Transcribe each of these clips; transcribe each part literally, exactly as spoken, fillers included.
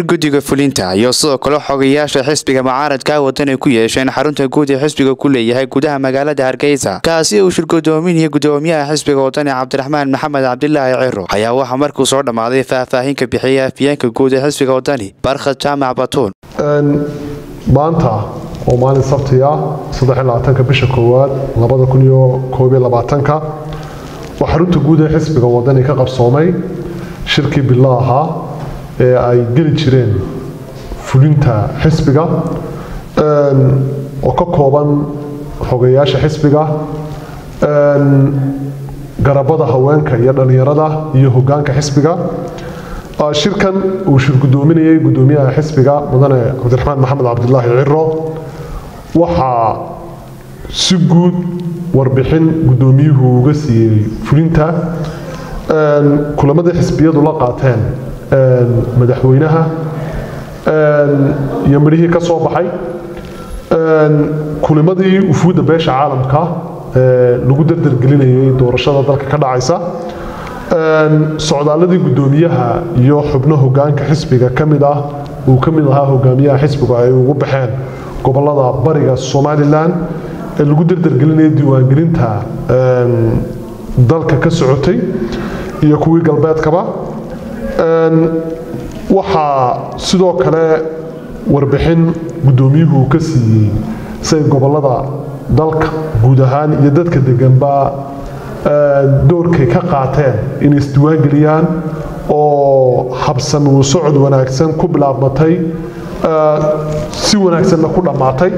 guddiga fulinta iyo sidoo kale xogayaasha xisbiga mucaaradka wadani ku yeesheen xarunta guud ee xisbiga ku leeyahay gudaha magaalada Hargeysa kaasi uu shirgudoominaya gudoomiyaha xisbiga wadani Cabdiraxmaan Maxamed Cabdilaahi Ciro ayaa waxa markuu soo dhamaaday faahfaahin ka bixiyay afyeenka guud ee xisbiga wadani Barkhad Jaamac Batuun maanta oo maalin sabti ah saddex iyo labaatanka bisha koowaad labada kun iyo koob iyo labaatanka waxa xarunta guud ee xisbiga wadani ka qabsoomay shirkii bilaaha ee ay geli jireen fulinta xisbiga oo ka kooban xogayaasha xisbiga garabada haweenka iyo dhalinyarada iyo hoggaanka xisbiga shirkan uu shirgudoominayay gudoomiyaha xisbiga mudane Cabdiraxmaan Maxamed Cabdilaahi Ciro waxa si guud warbixin gudoomiyuhu uga siiyay fulinta kulamada xisbiyadu la qaateen madaxweynaha iyo marihii ka soo baxay kulimadii ufuuda beesha caalamka lagu dardargelinayay doorashada dalka ka dhacaysa socdaaladii gudoomiyaha iyo xubno hoggaanka xisbiga kamid ah uu kamid ahaa hogaamiyaha xisbiga ay ugu baxeen gobolada bariga Somaliland ee lagu dardargelinayay diiwaangelinta dalka ka socotay iyo kuwii galbeedkaba waxa sidoo kale warbixin gudoomiyuhu ka siiyay say gobolada dalka guud ahaan iyo dadka deganba doorkay ka qaateen in isdiiwaangeliyaan oo habsan uu socod wanaagsan ku bilaabmatay si wanaagsanna ku dhamaatay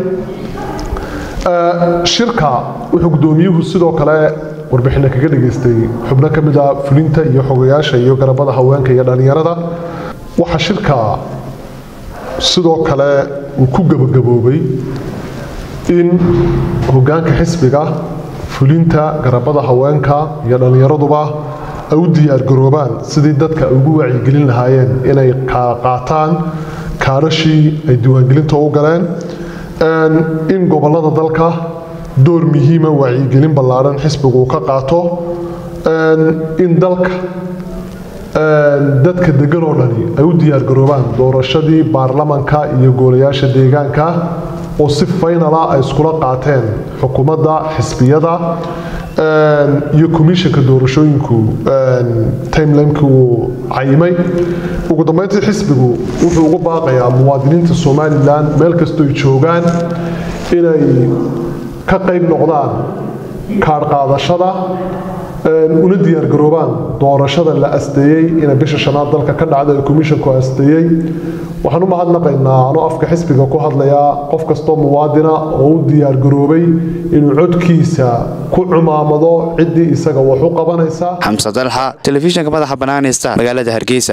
shirka wuxuu gudoomiyuhu sidoo kale warbixin kaga dhageystay xubno kamid ah fulinta iyo xogayaasha iyo garabada haweenka iyo dhalinyarada waxa shirka sidoo kale uu ku gabagaboobay in hoggaanka xisbiga fulinta garabada haweenka iyo dhalinyaraduba ay u diyaar garoobaan sidii dadka ugu wacyigelin lahaayeen inay qaataan kaarashii ay diiwaangelinta u galeen in gobolada dalka door muhiima wacyigelin ballaaran xisbigu ka qaato in dalka dadka degan oo dhani ay u diyaar garoobaan doorashadii baarlamaanka iyo golayaasha deegaanka oo si final ah ay iskula qaateen xukuumadda xisbiyada iyo komishanka doorashooyinku timeline-ku caymay ugu dambeyntii xisbigu wuxuu ugu baaqayaa muwaadiniinta Somaliland meel kasta ay joogaan inay ka qayb noqdaan kaar qaadashada una diyaar garoobaan doorashada la asteeyay in bisha shanaad dalka ka dhacday komishanku asteeyay waxaan u mahadnaqaynaa anoo afka xisbiga ku hadlaya qof kasto muwaadina oo u diyaar garoobay inuu codkiisa ku cumaamado cidii isaga wax u qabanaysa Xamsa Dalha telefishinka madaxa banaanaysta magaalada Hargeysa.